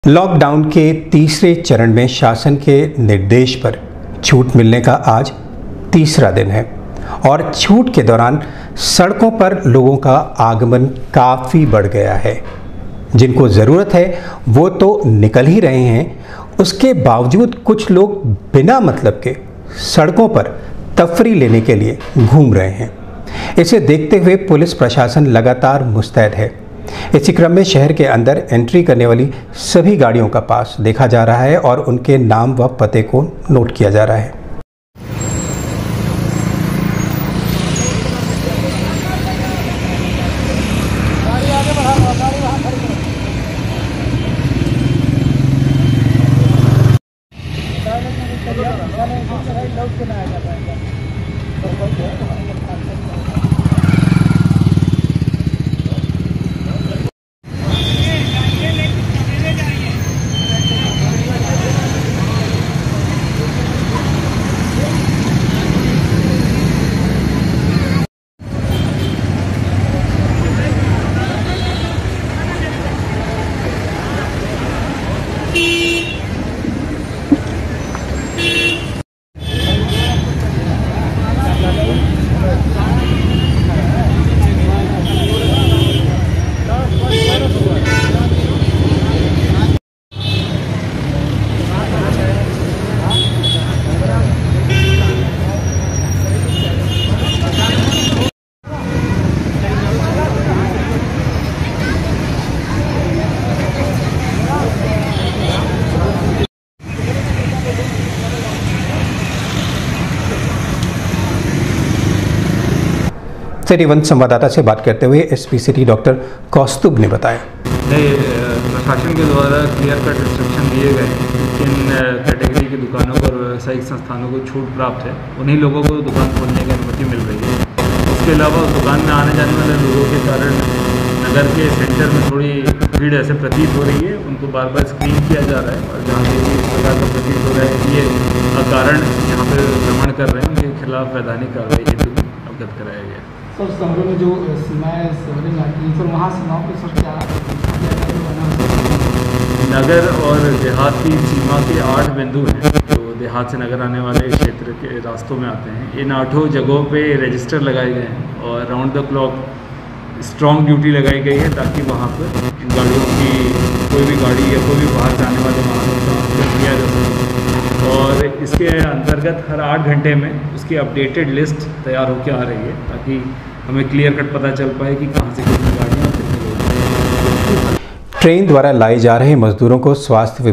Lockdown के तीसरे चरण में शासन के निर्देश पर छूट मिलने का आज तीसरा दिन है और छूट के दौरान सड़कों पर लोगों का आगमन काफ़ी बढ़ गया है। जिनको ज़रूरत है वो तो निकल ही रहे हैं, उसके बावजूद कुछ लोग बिना मतलब के सड़कों पर तफरी लेने के लिए घूम रहे हैं। इसे देखते हुए पुलिस प्रशासन लगातार मुस्तैद है। इसी क्रम में शहर के अंदर एंट्री करने वाली सभी गाड़ियों का पास देखा जा रहा है और उनके नाम व पते को नोट किया जा रहा है। सिटी वन संवाददाता से बात करते हुए एसपी सिटी डॉक्टर कौस्तुभ ने बताया, प्रशासन के द्वारा क्लियर कट इंस्ट्रक्शन दिए गए हैं किन कैटेगरी की दुकानों पर व्यावसायिक संस्थानों को छूट प्राप्त है, उन्हीं लोगों को दुकान खोलने की अनुमति मिल रही है। इसके अलावा दुकान में आने जाने वाले लोगों के कारण नगर के सेंटर में थोड़ी भीड़ ऐसे प्रतीत हो रही है, उनको बार बार स्क्रीन किया जा रहा है और जहाँ भी इस प्रकार का प्रतीत हो रहा है ये अकारण यहाँ पर भ्रमण कर रहे हैं, उनके खिलाफ वैधानिक कार्रवाई हेतु अवगत कराया गया। सर शहरों में जो सीमाएँ शहरों में आती हैं सर, वहाँ सीमाओं पर सर क्या नगर और देहात की सीमा के 8 बिंदु हैं जो देहात से नगर आने वाले क्षेत्र के रास्तों में आते हैं। इन 8 जगहों पे रजिस्टर लगाए गए हैं और round the clock strong duty लगाई गई है ताकि वहाँ पर इन गाड़ियों की कोई भी गाड़ी या कोई भी बाहर जाने वाले वाहनों का अध्ययन किया जा सके और इसके अंतर्गत हर 8 घंटे में उसकी अपडेटेड लिस्ट तैयार होकर आ रही है ताकि हमें क्लियर कट पता चल पाए कि कहाँ से कितनी गाड़ियाँ और कितने लोग। ट्रेन द्वारा लाए जा रहे मजदूरों को स्वास्थ्य